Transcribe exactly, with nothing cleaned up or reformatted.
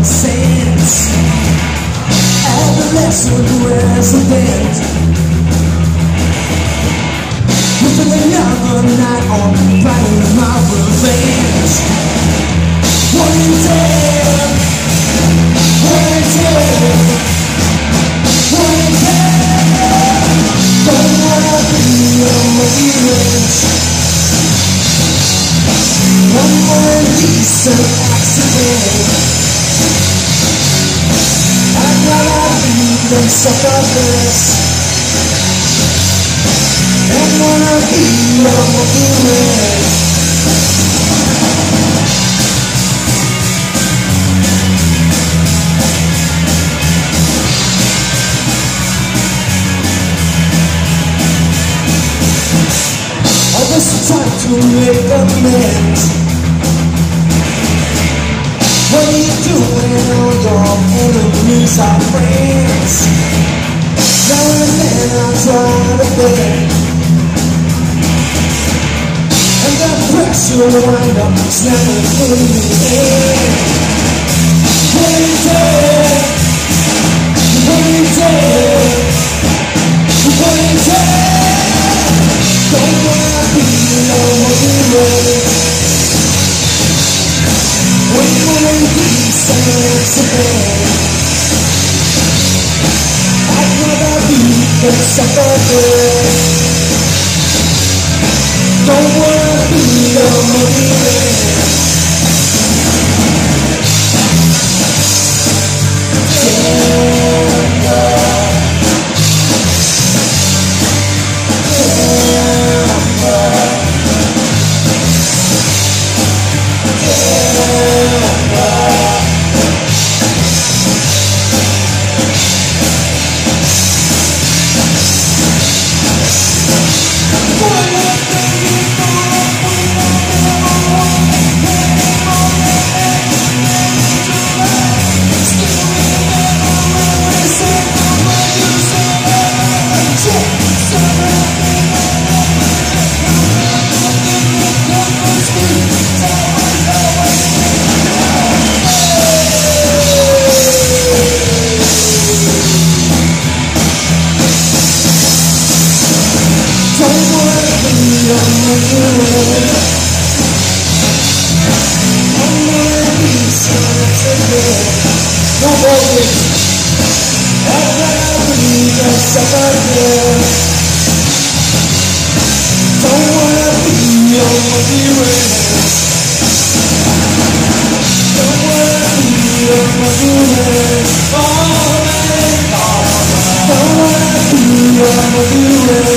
common sense. Adolescent resident, with another night on planning my revenge. Wanted, wanted, wanted. Don't wanna be a monument. One more decent accident. I'd rather be than suffer this. Don't wanna be a monument. It's time to make amends. What are you doing? All your enemies are friends. Now and then I try to bend, and the pressure will wind up slamming in the head. Waiting, waiting, waiting. Don't wanna be no monument. When one piece and bed, I'd rather be than suffer this. Don't wanna be no monument. No bullshit. I'd rather be than suffer this. Don't wanna be a monument. Don't wanna be a monument. All night, all night. Don't wanna be a monument.